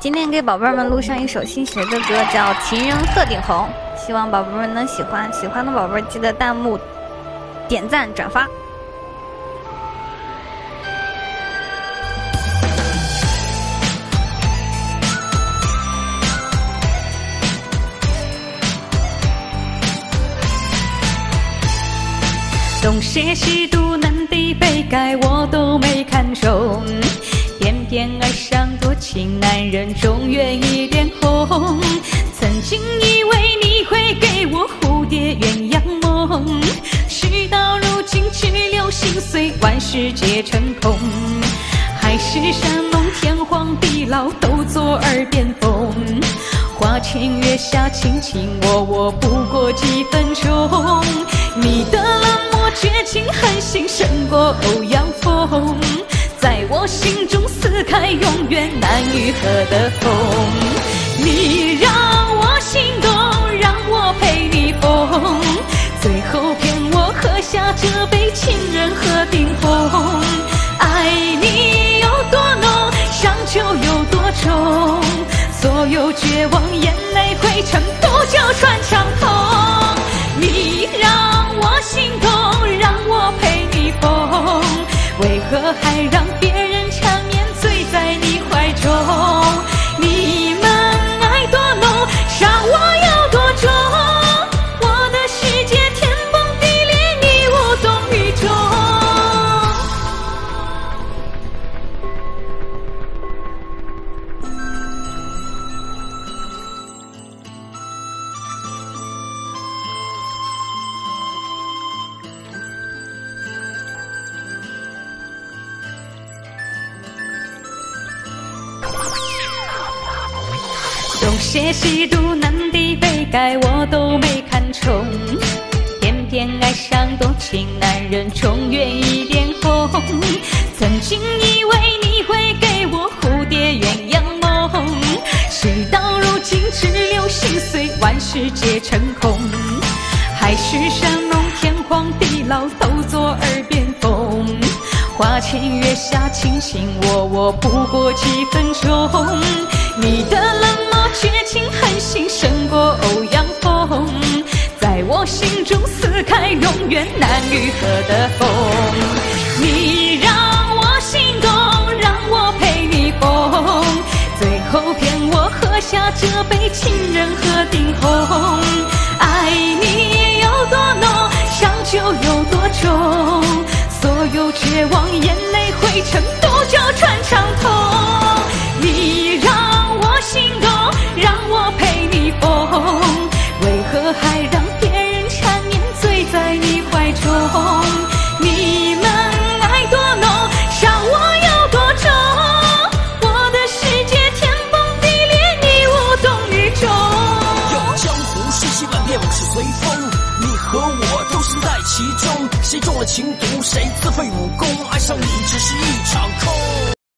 今天给宝贝们录上一首新学的歌，叫《情人鹤顶红》，希望宝贝们能喜欢。喜欢的宝贝记得弹幕、点赞、转发。 东邪西毒南帝北丐我都没看中，偏偏爱上多情男人，中原一点红。曾经以为你会给我蝴蝶鸳鸯梦，事到如今只留心碎，万事皆成空。海誓山盟天荒地老都作耳边风，花前月下卿卿我我不过几分钟。你的冷漠绝情狠心胜过欧阳锋，在我心中撕开永远难愈合的缝。你让我心动，让我陪你疯，最后骗我喝下这杯情人鹤顶红。爱你有多浓，伤就有多重，所有绝望眼泪汇成独角传长痛。你让我心动，让我陪你疯，为何还让别人缠绵醉在你怀中？你们爱多浓，伤我有多重，我的世界天崩地裂，你无动于衷。东邪西毒南帝北丐我都没看中，偏偏爱上多情男人，中原一点红。曾经以为你会给我蝴蝶鸳鸯梦，事到如今只留心碎，万事皆成空。海誓山盟天荒地老都作耳边风，花前月下卿卿我我不过几分钟。你的冷漠绝情狠心胜过欧阳锋，在我心中撕开永远难愈合的缝。你让我心动，让我陪你疯，最后骗我喝下这杯情人鹤顶红。爱你有多浓，伤就有多重，所有绝望眼泪汇成独角传长痛。你让我心动，让我陪你疯，为何还让别人缠绵醉在你怀中？你们爱多浓，伤我有多重，我的世界天崩地裂，你无动于衷。 有江湖瞬息万变，往事随风，你和我都身在其中，谁中了情毒，谁自废武功，爱上你只是一场空。